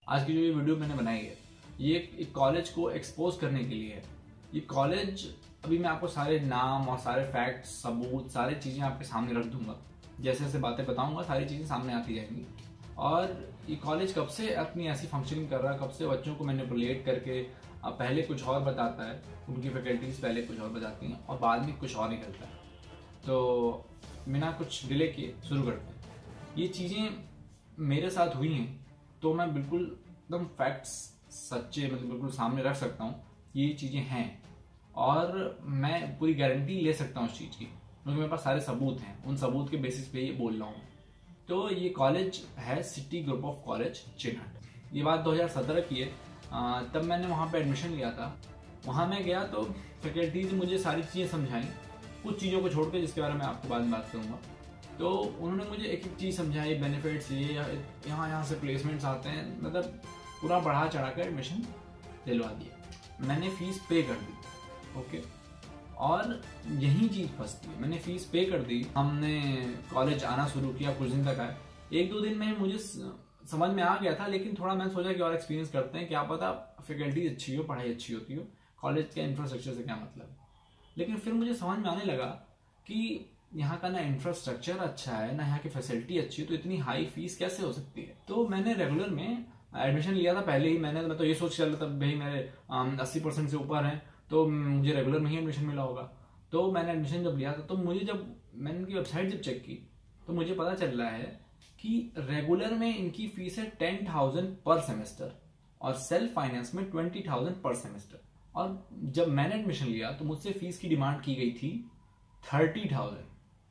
आज की जो ये वीडियो मैंने बनाई है ये एक कॉलेज को एक्सपोज करने के लिए है। ये कॉलेज अभी मैं आपको सारे नाम और सारे फैक्ट्स, सबूत, सारी चीज़ें आपके सामने रख दूंगा। जैसे जैसे बातें बताऊंगा सारी चीज़ें सामने आती जाएंगी। और ये कॉलेज कब से अपनी ऐसी फंक्शनिंग कर रहा है, कब से बच्चों को मैनिपुलेट करके अब पहले कुछ और बताता है, उनकी फैकल्टीज पहले कुछ और बताती हैं और बाद में कुछ और निकलता है। तो बिना कुछ डिले किए शुरू करते हैं। ये चीज़ें मेरे साथ हुई हैं तो मैं बिल्कुल एकदम फैक्ट्स सच्चे बिल्कुल सामने रख सकता हूँ। ये चीज़ें हैं और मैं पूरी गारंटी ले सकता हूँ उस चीज़ की, क्योंकि मेरे पास सारे सबूत हैं। उन सबूत के बेसिस पे ये बोल रहा हूँ। तो ये कॉलेज है city group of college Chinhat. ये बात 2017 की है। तब मैंने वहाँ पे एडमिशन लिया था। वहाँ मैं गया तो फैकल्टीज मुझे सारी चीज़ें समझाई, कुछ चीज़ों को छोड़ के जिसके बारे में आपको बाद में बात करूँगा। तो उन्होंने मुझे एक एक चीज़ समझाई, बेनिफिट्स, ये यहाँ से प्लेसमेंट्स आते हैं, मतलब पूरा बढ़ा चढ़ा कर एडमिशन दिलवा दिया। मैंने फीस पे कर दी, ओके। और यही चीज़ फंसती है, मैंने फीस पे कर दी, हमने कॉलेज आना शुरू किया, कुछ दिन तक आए। एक दो दिन में मुझे समझ में आ गया था, लेकिन थोड़ा मैंने सोचा कि और एक्सपीरियंस करते हैं, क्या पता फैकल्टी अच्छी हो, पढ़ाई अच्छी होती हो, कॉलेज के इंफ्रास्ट्रक्चर से क्या मतलब। लेकिन फिर मुझे समझ में आने लगा कि यहाँ का ना इंफ्रास्ट्रक्चर अच्छा है, ना यहाँ की फैसिलिटी अच्छी है, तो इतनी हाई फीस कैसे हो सकती है। तो मैंने रेगुलर में एडमिशन लिया था पहले ही। मैं तो ये सोच चल रहा था भाई मेरे 80% से ऊपर हैं तो मुझे रेगुलर में ही एडमिशन मिला होगा। तो मैंने एडमिशन जब लिया था तो मुझे जब मैंने इनकी वेबसाइट जब चेक की तो मुझे पता चल रहा है कि रेगुलर में इनकी फीस है 10,000 पर सेमेस्टर और सेल्फ फाइनेंस में 20,000 पर सेमेस्टर। और जब मैंने एडमिशन लिया तो मुझसे फीस की डिमांड की गई थी 30,000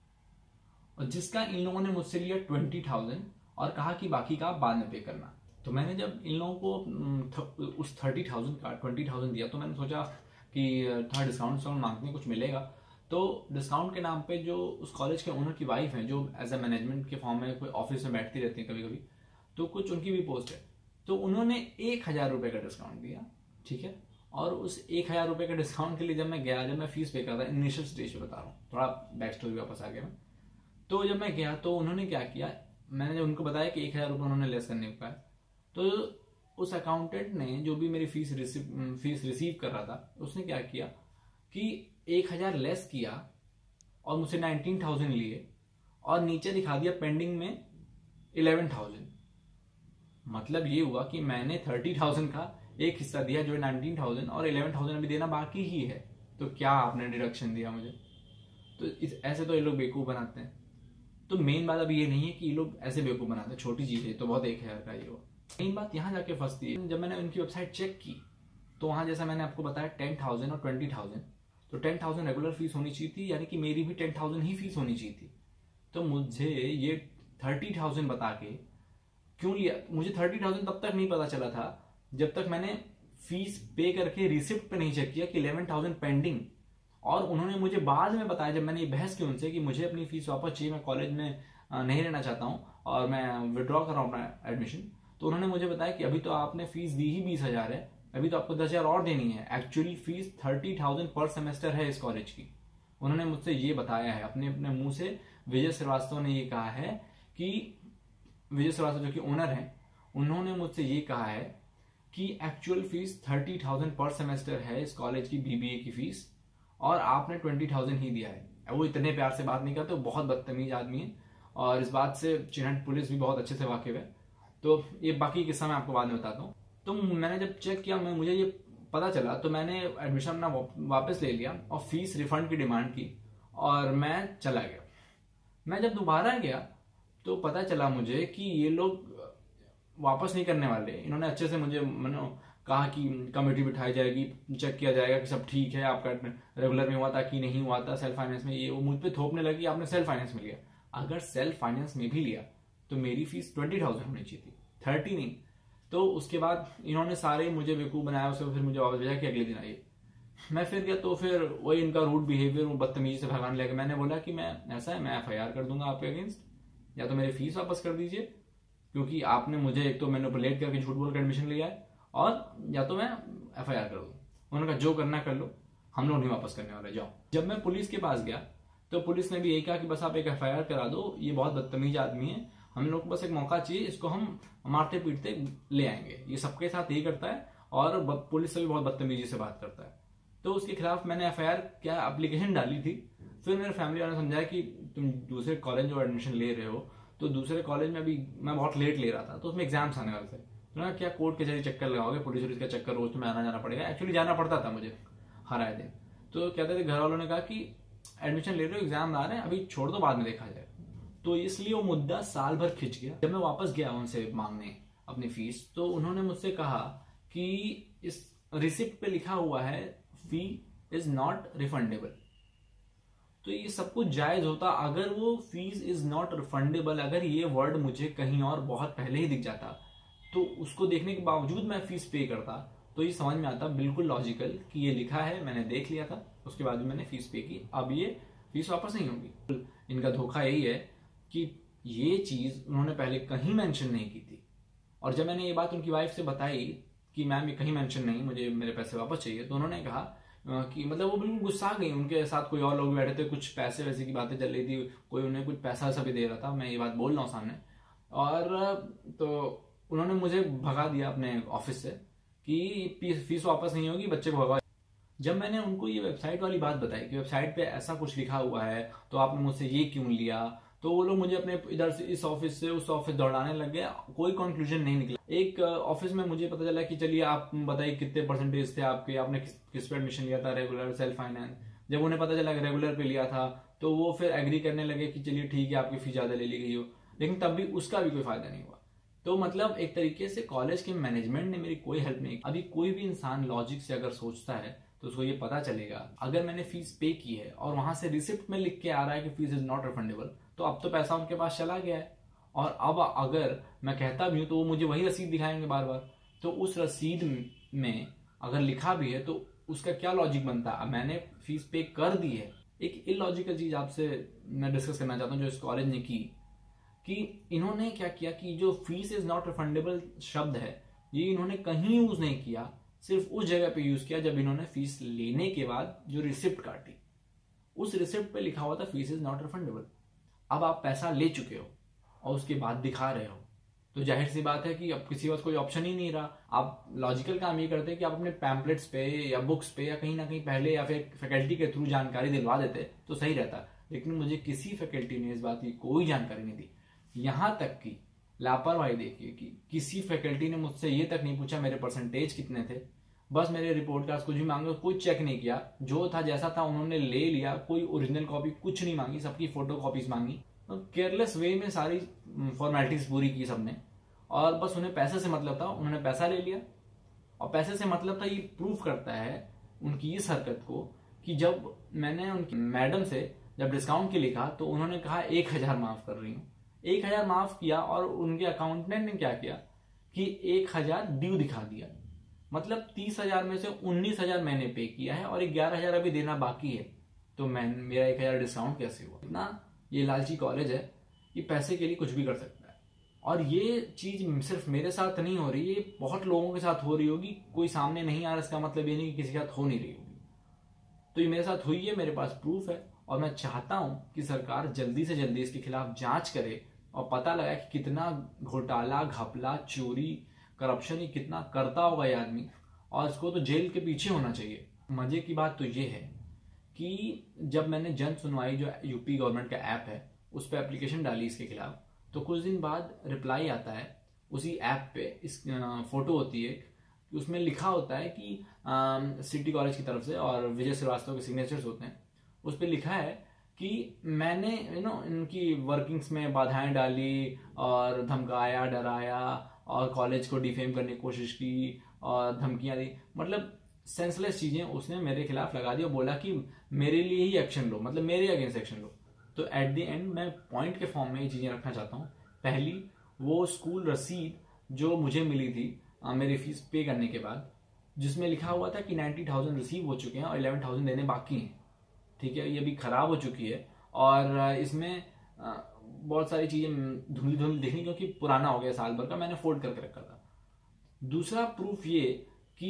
और जिसका इन लोगों ने मुझसे लिया 20,000 और कहा कि बाकी का आप बाद में पे करना। तो मैंने जब इन लोगों को उस 30,000 का 20,000 दिया तो मैंने सोचा कि थोड़ा डिस्काउंट मांगते कुछ मिलेगा। तो डिस्काउंट के नाम पे जो उस कॉलेज के ओनर की वाइफ है, जो एज ए मैनेजमेंट के फॉर्म में कोई ऑफिस में बैठती रहती है कभी कभी, तो कुछ उनकी भी पोस्ट है, तो उन्होंने 1,000 रुपये का डिस्काउंट दिया, ठीक है। और उस 1,000 रुपये के डिस्काउंट के लिए जब मैं गया, जब मैं फीस पे कर रहा था, इनिशियल स्टेज पे बता रहा हूँ, थोड़ा बैक स्टोरी वापस आ गया मैं। तो जब मैं गया तो उन्होंने क्या किया, मैंने जब उनको बताया कि 1,000 रुपये उन्होंने लेस करने को कहा, तो उस अकाउंटेंट ने जो भी मेरी फीस रिसीव कर रहा था उसने क्या किया कि 1,000 लेस किया और मुझसे 19,000 लिए और नीचे दिखा दिया पेंडिंग में 11,000। मतलब ये हुआ कि मैंने 30,000 का एक हिस्सा दिया जो 19,000 और 11,000 अभी देना बाकी ही है। तो क्या आपने डिडक्शन दिया मुझे? तो ऐसे तो ये लोग बेवकूफ़ बनाते हैं। तो मेन बात अब ये नहीं है कि ये लोग ऐसे बेवकूफ़ बनाते हैं, छोटी चीज़ है तो बहुत 1,000 का ये हुआ। मेन बात यहाँ जाके फंसती है। जब मैंने उनकी वेबसाइट चेक की तो वहाँ जैसा मैंने आपको बताया 10,000 और 20,000, तो 10,000 रेगुलर फीस होनी चाहिए थी, यानी कि मेरी भी 10,000 ही फीस होनी चाहिए थी। तो मुझे ये 30,000 बता के क्यों लिया? मुझे 30,000 तब तक नहीं पता चला था जब तक मैंने फीस पे करके रिसिप्ट पे नहीं चेक किया कि 11,000 पेंडिंग। और उन्होंने मुझे बाद में बताया, जब मैंने ये बहस की उनसे कि मुझे अपनी फीस वापस चाहिए, मैं कॉलेज में नहीं रहना चाहता हूँ और मैं विड्रॉ कर रहा हूँ अपना एडमिशन, तो उन्होंने मुझे बताया कि अभी तो आपने फीस दी ही 20,000 है, अभी तो आपको 10,000 और देनी है। एक्चुअली फीस 30,000 पर सेमेस्टर है इस कॉलेज की। उन्होंने मुझसे ये बताया है अपने अपने मुंह से। विजय श्रीवास्तव ने ये कहा है कि विजय श्रीवास्तव जो कि ओनर हैं, उन्होंने मुझसे ये कहा है कि एक्चुअल फीस 30,000 पर सेमेस्टर है इस कॉलेज की बीबीए की फीस और आपने 20,000 ही दिया है। वो इतने प्यार से बात नहीं करते, वो बहुत बदतमीज आदमी है और इस बात से चिन्हट पुलिस भी बहुत अच्छे से वाकिफ है। तो ये बाकी किस्सा मैं आपको बाद में बताता हूँ। तो मैंने जब चेक किया, मुझे ये पता चला, तो मैंने एडमिशन अपना वापस ले लिया और फीस रिफंड की डिमांड की और मैं चला गया। मैं जब दोबारा गया तो पता चला मुझे कि ये लोग वापस नहीं करने वाले। इन्होंने अच्छे से मुझे कहा कि कमेटी बिठाई जाएगी, चेक किया जाएगा कि सब ठीक है, आपका रेगुलर में हुआ था कि नहीं हुआ था, सेल्फ फाइनेंस में, ये वो मुझ पे थोपने लगी आपने सेल्फ फाइनेंस में लिया। अगर सेल्फ फाइनेंस में भी लिया तो मेरी फीस 20,000 होनी चाहिए थी, 30 नहीं। तो उसके बाद इन्होंने सारे मुझे बेवकूफ़ बनाया, उसके फिर मुझे वापस भेजा कि अगले दिन आइए। मैं फिर गया तो फिर वही इनका रूड बिहेवियर, वो बदतमीजी से भगाने लगे। मैंने बोला कि मैं ऐसा है, मैं FIR कर दूंगा आपके अगेंस्ट, या तो मेरी फीस वापस कर दीजिए, क्योंकि आपने मुझे एक तो मैनिपुलेट करके झूठ बोल कर एडमिशन लिया है, और या तो मैं FIR कर दूँ। उन्होंने कहा जो करना कर लो, हम लोग नहीं वापस करने वाले, जाओ। जब मैं पुलिस के पास गया तो पुलिस ने भी यही कहा कि बस आप एक FIR करा दो, ये बहुत बदतमीज आदमी है, हम लोग को बस एक मौका चाहिए, इसको हम मारते पीटते ले आएंगे। ये सबके साथ यही करता है और पुलिस से भी बहुत बदतमीजी से बात करता है। तो उसके खिलाफ मैंने एफआईआर क्या एप्लीकेशन डाली थी। फिर मेरे फैमिली वालों ने समझाया कि तुम दूसरे कॉलेज में एडमिशन ले रहे हो, तो दूसरे कॉलेज में अभी मैं बहुत लेट ले रहा था, तो उसमें एग्जाम्स आने वाले थे। तो ना क्या कोर्ट कचहरी चक्कर लगाओगे, पुलिस वुलिस का चक्कर, रोज तुम्हें आना जाना पड़ेगा। एक्चुअली जाना पड़ता था मुझे हर आए दिन। तो कहते थे घर वालों ने कहा कि एडमिशन ले रहे हो, एग्जाम आ रहे हैं, अभी छोड़ दो, बाद में देखा जाए। तो इसलिए वो मुद्दा साल भर खिंच गया। जब मैं वापस गया उनसे मांगने अपनी फीस, तो उन्होंने मुझसे कहा कि इस रिसिप्ट पे लिखा हुआ है फी इज नॉट रिफंडेबल। तो ये सब कुछ जायज होता अगर वो फीस इज नॉट रिफंडेबल, अगर ये वर्ड मुझे कहीं और बहुत पहले ही दिख जाता, तो उसको देखने के बावजूद मैं फीस पे करता, तो ये समझ में आता बिल्कुल लॉजिकल कि ये लिखा है, मैंने देख लिया था, उसके बाद भी मैंने फीस पे की, अब ये फीस वापस नहीं होगी। इनका धोखा यही है कि ये चीज उन्होंने पहले कहीं मेंशन नहीं की थी, और जब मैंने ये बात उनकी वाइफ से बताई कि मैम ये कहीं मेंशन नहीं, मुझे मेरे पैसे वापस चाहिए, तो उन्होंने कहा कि मतलब वो बिल्कुल गुस्सा गई। उनके साथ कोई और लोग बैठे थे, कुछ पैसे वैसे की बातें चल रही थी, कोई उन्हें कुछ पैसा सा भी दे रहा था, मैं ये बात बोल रहा हूँ सामने। और तो उन्होंने मुझे भगा दिया अपने ऑफिस से कि फीस वापस नहीं होगी, बच्चे को भगा। जब मैंने उनको ये वेबसाइट वाली बात बताई कि वेबसाइट पे ऐसा कुछ लिखा हुआ है, तो आपने मुझसे ये क्यों लिया, तो वो लोग मुझे अपने इधर से इस ऑफिस से उस ऑफिस दौड़ाने लग गए। कोई कंक्लूजन नहीं निकला। एक ऑफिस में मुझे पता चला कि चलिए आप बताइए कितने परसेंटेज थे आपके, आपने किस पे एडमिशन लिया था, रेगुलर, सेल्फ फाइनेंस। जब उन्हें पता चला कि रेगुलर पे लिया था, तो वो फिर एग्री करने लगे कि चलिए ठीक है आपकी फीस ज्यादा ले ली गई हो, लेकिन तब भी उसका भी कोई फायदा नहीं हुआ। तो मतलब एक तरीके से कॉलेज के मैनेजमेंट ने मेरी कोई हेल्प नहीं की। अभी कोई भी इंसान लॉजिक से अगर सोचता है तो उसको ये पता चलेगा, अगर मैंने फीस पे की है और वहां से रिसिप्ट में लिख के आ रहा है कि फीस इज नॉट रिफंडेबल, तो अब तो पैसा उनके पास चला गया है। और अब अगर मैं कहता भी हूं तो वो मुझे वही रसीद दिखाएंगे बार बार। तो उस रसीद में अगर लिखा भी है तो उसका क्या लॉजिक बनता है। अब मैंने फीस पे कर दी है। एक इलॉजिकल चीज आपसे मैं डिस्कस करना चाहता हूँ जो इस कॉलेज ने की, कि इन्होंने क्या किया कि जो फीस इज नॉट रिफंडेबल शब्द है, ये इन्होंने कहीं यूज नहीं किया, सिर्फ उस जगह पे यूज किया जब इन्होंने फीस लेने के बाद जो रिसिप्ट काटी, उस रिसिप्ट पे लिखा हुआ था फीस इज नॉट रिफंडेबल। अब आप पैसा ले चुके हो और उसके बाद दिखा रहे हो, तो जाहिर सी बात है कि अब किसी पास कोई ऑप्शन ही नहीं रहा। आप लॉजिकल काम ये करते हैं कि आप अपने पैम्पलेट्स पे या बुक्स पे या कहीं ना कहीं पहले या फिर फैकल्टी के थ्रू जानकारी दिलवा देते तो सही रहता, लेकिन मुझे किसी फैकल्टी ने इस बात की कोई जानकारी नहीं दी। यहां तक कि लापरवाही देखिए कि किसी फैकल्टी ने मुझसे ये तक नहीं पूछा मेरे परसेंटेज कितने थे, बस मेरे रिपोर्ट कार्ड कुछ भी मांगे, कोई चेक नहीं किया, जो था जैसा था उन्होंने ले लिया, कोई ओरिजिनल कॉपी कुछ नहीं मांगी, सबकी फोटो कॉपीज मांगी, केयरलेस वे में सारी फॉर्मेलिटीज पूरी की सबने, और बस उन्हें पैसे से मतलब था, उन्होंने पैसा ले लिया। और पैसे से मतलब था ये प्रूफ करता है उनकी इस हरकत को कि जब मैंने उनकी मैडम से जब डिस्काउंट के लिखा तो उन्होंने कहा 1000 माफ कर रही हूँ। 1000 माफ किया और उनके अकाउंटेंट ने क्या किया कि 1000 ड्यू दिखा दिया। मतलब 30,000 में से 19,000 मैंने पे किया है और 11,000 अभी देना बाकी है, तो मेरा 1000 डिस्काउंट कैसे हुआ। इतना ये लालची कॉलेज है कि पैसे के लिए कुछ भी कर सकता है। और ये चीज सिर्फ मेरे साथ नहीं हो रही, ये बहुत लोगों के साथ हो रही होगी। कोई सामने नहीं आ रहा, इसका मतलब ये नहीं कि किसी के साथ हो नहीं रही होगी। तो ये मेरे साथ हुई है, मेरे पास प्रूफ है, और मैं चाहता हूं कि सरकार जल्दी से जल्दी इसके खिलाफ जांच करे और पता लगाए कि कितना घोटाला, घपला, चोरी, करप्शन ये कितना करता होगा ये आदमी, और इसको तो जेल के पीछे होना चाहिए। मजे की बात तो ये है कि जब मैंने जन सुनवाई जो यूपी गवर्नमेंट का ऐप है उस पर एप्लीकेशन डाली इसके खिलाफ, तो कुछ दिन बाद रिप्लाई आता है उसी ऐप पे। इस फोटो होती है, उसमें लिखा होता है कि सिटी कॉलेज की तरफ से, और विजय श्रीवास्तव के सिग्नेचर्स होते हैं। उस पर लिखा है कि मैंने इनकी वर्किंग्स में बाधाएं डाली और धमकाया, डराया और कॉलेज को डिफेम करने की कोशिश की और धमकियां दी। मतलब सेंसलेस चीजें उसने मेरे खिलाफ लगा दी और बोला कि मेरे लिए ही एक्शन लो, मतलब मेरे अगेंस्ट एक्शन लो। तो एट द एंड मैं पॉइंट के फॉर्म में ये चीजें रखना चाहता हूँ। पहली, वो स्कूल रसीद जो मुझे मिली थी मेरी फीस पे करने के बाद, जिसमें लिखा हुआ था कि 90,000 रिसीव हो चुके हैं और 11,000 देने बाकी हैं। ठीक है, ये भी खराब हो चुकी है और इसमें बहुत सारी चीजें धुंधली धुंधली दिखनी, क्योंकि पुराना हो गया, साल भर का मैंने फोल्ड करके रखा था। दूसरा प्रूफ ये कि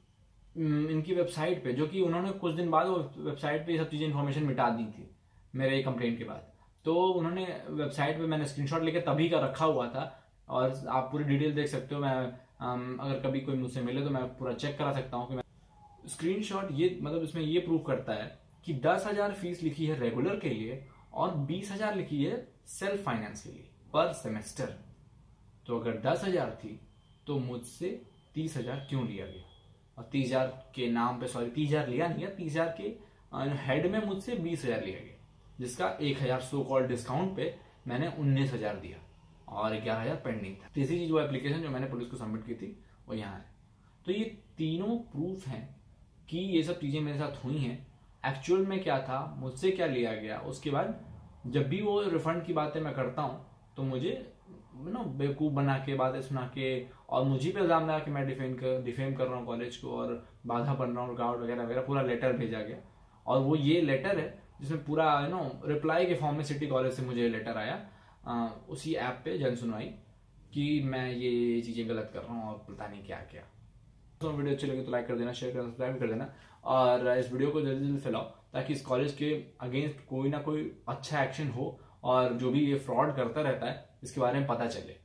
इनकी वेबसाइट पे, जो कि उन्होंने कुछ दिन बाद वो वेबसाइट पे ये सब चीजें इन्फॉर्मेशन मिटा दी थी मेरे कंप्लेंट के बाद, तो उन्होंने वेबसाइट पे मैंने स्क्रीनशॉट लेके तभी का रखा हुआ था, और आप पूरी डिटेल देख सकते हो। मैं अगर कभी कोई मुझसे मिले तो मैं पूरा चेक करा सकता हूँ कि मैं स्क्रीनशॉट ये मतलब इसमें ये प्रूव करता है कि 10,000 फीस लिखी है रेगुलर के लिए और 20,000 लिखी है सेल्फ फाइनेंस के लिए पर सेमेस्टर। तो अगर 10,000 थी तो मुझसे 30,000 क्यों लिया गया? और 30,000 के नाम पे, सॉरी 30,000 लिया नहीं है, 30,000 के हेड में मुझसे 20,000 लिया गया, जिसका 1,000 सो कॉल्ड डिस्काउंट पे मैंने 19,000 दिया और 11,000 पेंडिंग था। तीसरी चीज वो एप्लीकेशन जो मैंने पुलिस को सबमिट की थी वो यहाँ है। तो ये तीनों प्रूफ हैं कि ये सब चीजें मेरे साथ हुई हैं। एक्चुअल में क्या था, मुझसे क्या लिया गया, उसके बाद जब भी वो रिफंड की बातें मैं करता हूँ तो मुझे बेवकूफ बना के, बातें सुना के, और मुझे पे इल्जाम लगा कि मैं डिफेम कर रहा हूँ कॉलेज को और बाधा बन रहा हूँ, रुकावट वगैरह वगैरह, पूरा लेटर भेजा गया। और वो ये लेटर है जिसमें पूरा रिप्लाई के फॉर्म में सिटी कॉलेज से मुझे लेटर आया उसी ऐप पे जन सुनवाई कि मैं ये चीजें गलत कर रहा हूँ और पता नहीं क्या क्या। तो वीडियो अच्छी लगी तो लाइक कर देना, शेयर करना, सब्सक्राइब कर देना, और इस वीडियो को जल्दी जल्दी फैलाओ ताकि इस कॉलेज के अगेंस्ट कोई ना कोई अच्छा एक्शन हो और जो भी ये फ्रॉड करता रहता है इसके बारे में पता चले।